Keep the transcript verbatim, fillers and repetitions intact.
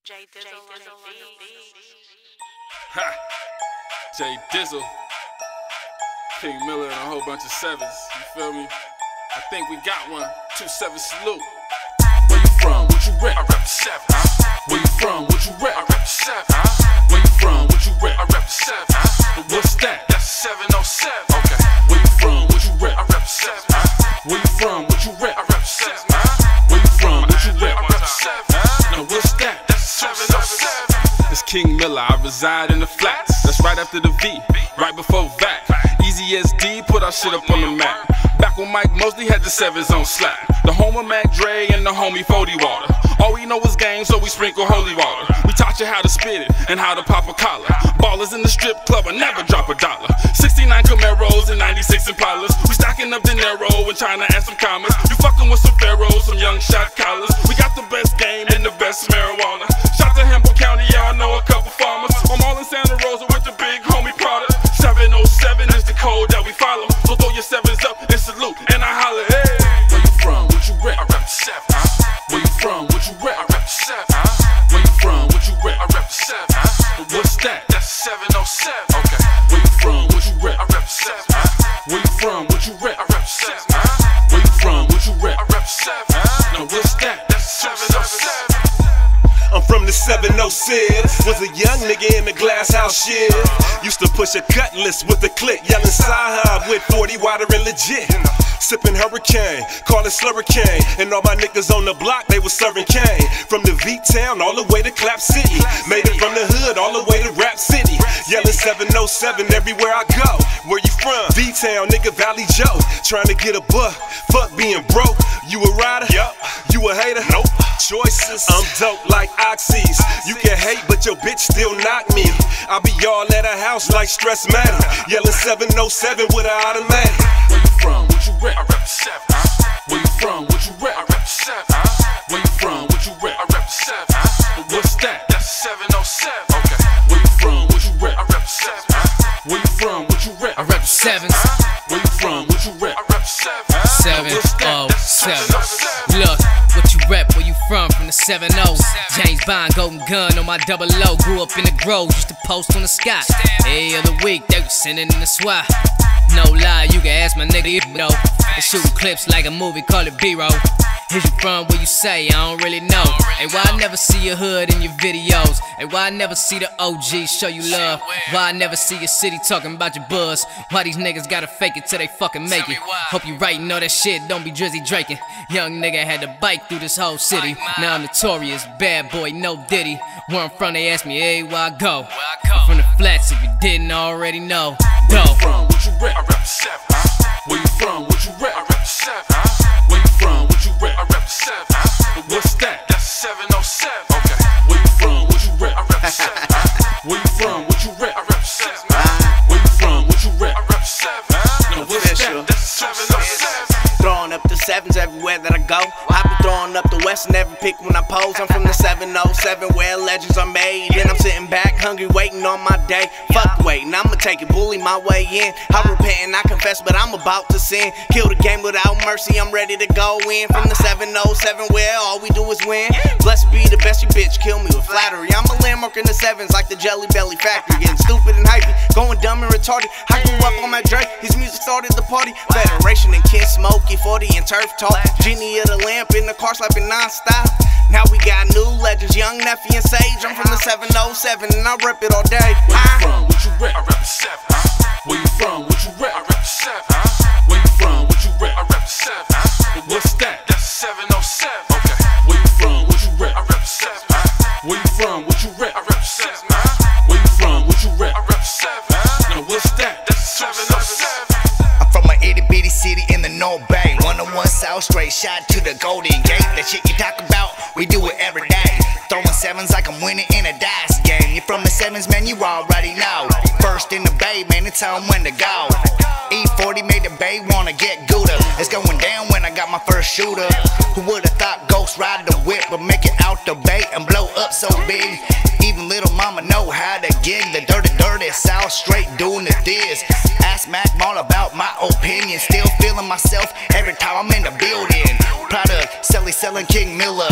J Dizzle on the beat. Ha! J Dizzle, King Miller, and a whole bunch of sevens. You feel me? I think we got one. Two seven salute. Where you from? What you rep? I rep the seven. Huh? Where you from? What you rep? I rep the seven. Huh? Where you from? What you rep? I rep the seven. Huh? But what's that? That's seven oh seven. Okay. Where you from? What you rep? I rep the seven. Huh? Where you from? What you rep? I rep the seven. Huh? Where you from? What you rep? I rep the seven. Huh? Now what's that? That's seven oh seven. It's King Miller, I reside in the flats. That's right after the V, right before V A C. Easy S D, put our shit up on the map. Back when Mike Mosley had the sevens on slap. The home of Mac Dre and the homie forty water. All we know is game, so we sprinkle holy water. We taught you how to spit it and how to pop a collar. Ballers in the strip club will never drop a dollar. sixty-nine Camaros and ninety-six Impalas. We stacking up dinero and trying to add some commas. You fucking with some pharaohs, some young shot collars. We got the best game and the best marijuana. Shout to Hamilton County, y'all know a couple farmers. I'm all in Santa Rosa with the big homie product. seven oh seven is the code that we follow. So throw your sevens up and salute, and I holler, hey. Where you from? What you rep? I rep the seven. Huh? Where you from? What you rep? I rep the seven. Huh? Where you from? What you rep? I rep the seven. Huh? But what's that? That's seven oh seven. Okay. Where you from? What you rep? I rep the seven. Huh? Where you from? What you rep? I rep the seven. Huh? Where you from? What you rep? I rep the seven. Huh? Now what's that? That's seven oh seven. I'm from the seven oh seven. Was a young nigga in the glass house shit. Used to push a cutlass with a click, yelling Sahab with forty water and legit. Sipping Hurricane, call it Slurricane. And all my niggas on the block, they was serving cane. From the V-Town all the way to Clap City. Made it from the hood all the way to Rap City. Yelling seven oh seven everywhere I go. Where you from? V-Town, nigga, Valley Joe. Trying to get a buck, fuck being broke. You a rider? Yup. You a hater? Nope. Choices. I'm dope like Oxys. You can hate, but your bitch still knock me. I be all at a house like Stress Matter. Yelling seven oh seven with an automatic. Where you from? What you rep? I rep the seven. Huh? Where you from? What you rep? I rep the seven. Huh? Where you from? What you rep? I rep the seven. Huh? But what's that? That's seven oh seven. Okay. Where you from? What you rep? I rep the seven. Huh? Where you from? What you rep? I rep the sevens. Where you from? What you rep? I rep the seven. seven oh seven. Look, what you rep, where you from, from the seven oh. James Bond, golden gun on my double O. Grew up in the Grove, used to post on the sky. Every other week, they was sending in the swat. No lie, you can ask my nigga, you know. They shooting clips like a movie, call it B-roll. Is you from where you say, I don't really know. Hey, why I never see your hood in your videos? Hey, why I never see the O Gs show you love? Why I never see your city talking about your buzz? Why these niggas gotta fake it till they fucking make it? Hope you writing all that shit, don't be Drizzy Draking. Young nigga had to bike through this whole city. Now I'm notorious, bad boy, no Diddy. Where I'm from, they ask me, hey, where I go? I'm from the flats if you didn't already know. Where you from? What you rep? I rep the seven. Huh? Where you from? What you rep? I rep the seven. Huh? Where you from? What you rep? I rep the seven. Huh? But what's that? That's seven oh seven. Okay. Where you from? What you rep? I rep the seven. Huh? Where you from? What you rep? I rep the seven. Huh? Where you from? What you rep? I rep the seven. Huh? Now what's that? That's seven oh seven. Throwing up the sevens everywhere that I go. I be throwing up the west and every pick when I pose. I'm from the seven oh seven where legends are made. And I'm sitting back hungry waiting on my day. Fuck waiting, I'ma take it, bully my way in. I repent and I confess, but I'm about to sin. Kill the game without mercy, I'm ready to go in. From the seven oh seven where all we do is win. Blessed be the best, you bitch, kill me with flattery. I'm a landmark in the sevens like the Jelly Belly factory. Getting stupid and hypey, going dumb and retarded. I grew up on my Dre, his music started the party. Federation and Kid Smokey, forty and turf talk. Genie of the lamp in the car slapping non-stop. Now we got new legends, Young Neffy and Sage. I'm from the seven oh seven and I rep it all day. Where you from? What you rep? I rep the seven. Huh? Where you from? What you rep? I rep the seven. Huh? Where you from? What you rep? I rep the seven. Huh? But what's that? That's seven oh seven. Okay. Where you from? What you rep? I rep the seven. Huh? Where you from? What you rep? I rep the seven. Huh? Where you from? What you rep? I rep the seven. Huh? Now what's that? That's seven oh seven. I'm from a itty bitty city in the North Bay. one oh one South straight shot to the Golden Gate. That shit you talk about, we do it every day. Throwing sevens like I'm winning in a dice game. You from the sevens, man, you already know. First in the Bay, man, it's time when to go. E forty made the Bay wanna get gooder. It's going down when I got my first shooter. Who would've thought Ghost ride the whip, but make it out the Bay and blow up so big? Even little mama know how to gig. The dirty, dirty South straight doing the this. Ask Mac all about my opinion. Still feeling myself every time I'm in the building. Proud of Sally selling King Miller.